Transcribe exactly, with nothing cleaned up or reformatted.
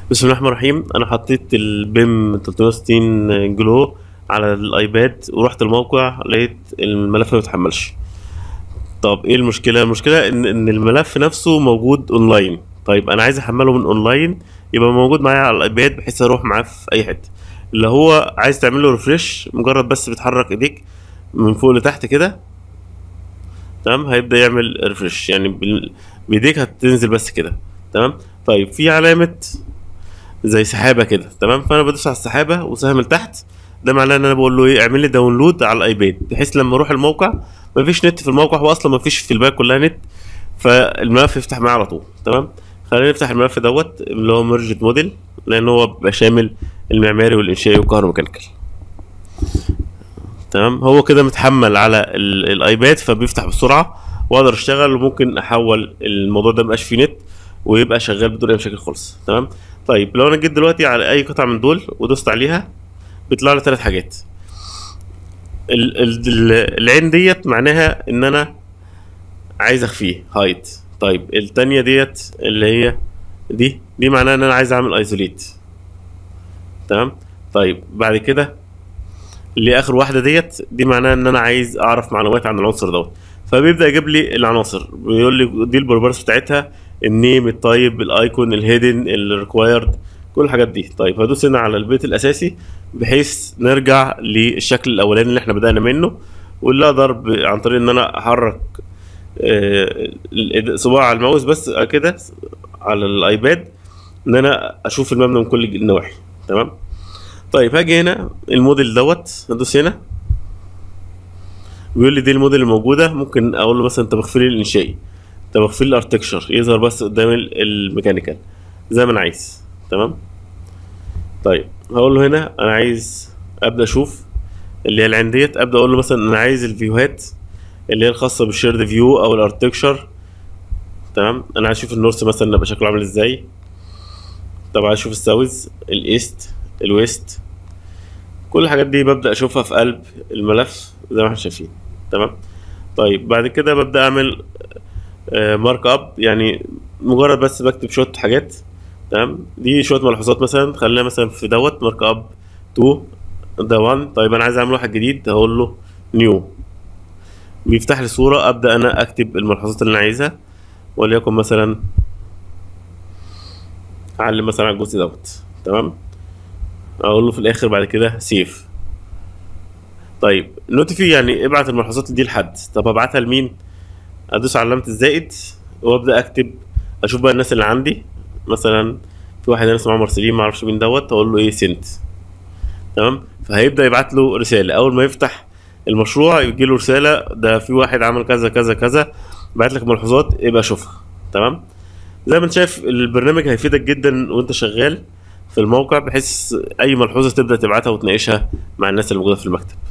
بسم الله الرحمن الرحيم. انا حطيت البيم ثلاثمية وستين جلو على الايباد ورحت الموقع لقيت الملف ما بيتحملش. طب ايه المشكله؟ المشكله ان ان الملف نفسه موجود اونلاين. طيب انا عايز احمله من اونلاين يبقى موجود معايا على الايباد بحيث اروح معاه في اي حته. اللي هو عايز تعمل له ريفريش، مجرد بس بتحرك ايديك من فوق لتحت كده، تمام، هيبدا يعمل ريفريش. يعني بال- بايديك هتنزل بس كده، تمام. طيب في علامه زي سحابه كده، تمام، فانا بدوس على السحابه وسهم لتحت. ده معناه ان انا بقول له ايه، اعمل لي داونلود على الايباد، بحيث لما اروح الموقع مفيش نت في الموقع، هو اصلا مفيش في الباقي كلها نت، فالملف يفتح معايا على طول، تمام. خلينا نفتح الملف دوت اللي هو ميرجد موديل، لان هو بيبقى شامل المعماري والانشائي والكهروميكانيكال، تمام. هو كده متحمل على ال- الايباد فبيفتح بسرعه واقدر اشتغل، وممكن احول الموضوع ده مبقاش فيه نت ويبقى شغال بدون اي مشاكل خالص، تمام. طيب لو انا جيت دلوقتي على اي قطعه من دول ودوست عليها بيطلع لي ثلاث حاجات. ال ال ال- العين ديت معناها ان انا عايز اخفيه هايد. طيب التانية ديت اللي هي دي دي معناها ان انا عايز اعمل ايزوليت، تمام. طيب بعد كده اللي اخر واحده ديت دي معناها ان انا عايز اعرف معلومات عن العنصر دوت، فبيبدا يجيب لي العناصر، بيقول لي دي البروبرتيز بتاعتها، النيم، التايب، الايكون، الهيدن، الريكوايرد، كل الحاجات دي. طيب هدوس هنا على البيت الاساسي بحيث نرجع للشكل الاولاني اللي احنا بدانا منه، واللي اقدر ب- عن طريق ان انا احرك آه، ال- صباع على الماوس بس كده على الايباد، ان انا اشوف المبنى من كل النواحي، تمام. طيب هاجي هنا الموديل دوت، ادوس هنا بيقول لي دي الموديل الموجوده. ممكن اقول له مثلا طب اغفر لي الانشائي، طب اغفر لي الاركتكشر، يظهر بس قدام ال- الميكانيكال زي ما انا عايز، تمام. طيب هقول له هنا انا عايز ابدا اشوف اللي هي العين ديت، ابدا اقول له مثلا انا عايز الفيوهات اللي هي الخاصه بالشيرد فيو او الاركتكشر، تمام. انا عايز اشوف النورث مثلا يبقى شكله عامل ازاي. طب عايز اشوف الساوث، الايست، الويست، كل الحاجات دي ببدا اشوفها في قلب الملف زي ما احنا شايفين، تمام. طيب بعد كده ببدا اعمل مارك اب، يعني مجرد بس بكتب شويه حاجات، تمام. دي شويه ملحوظات، مثلا خلينا مثلا في دوت مارك اب اتنين، ده واحد. طيب انا عايز اعمل واحد جديد، هقول له نيو، بيفتح لي صوره، ابدا انا اكتب الملحوظات اللي انا عايزها، وليكن مثلا اعلم مثلا على الجزء دوت، تمام. اقول له في الاخر بعد كده سيف. طيب نوتيفي يعني ابعت الملحوظات دي لحد. طب ابعتها لمين؟ ادوس على علامه الزائد وابدا اكتب، اشوف بقى الناس اللي عندي. مثلا في واحد انا اسمه عمر سليم، ما اعرفش مين دوت، اقول له ايه سنت، تمام. فهيبدا يبعت له رساله اول ما يفتح المشروع، يجي له رساله ده في واحد عمل كذا كذا كذا، بعت لك ملحوظات، ابقى شوفها، تمام. زي ما انت شايف البرنامج هيفيدك جدا وانت شغال في الموقع، بحيث اي ملحوظه تبدا تبعتها وتناقشها مع الناس اللي موجوده في المكتب.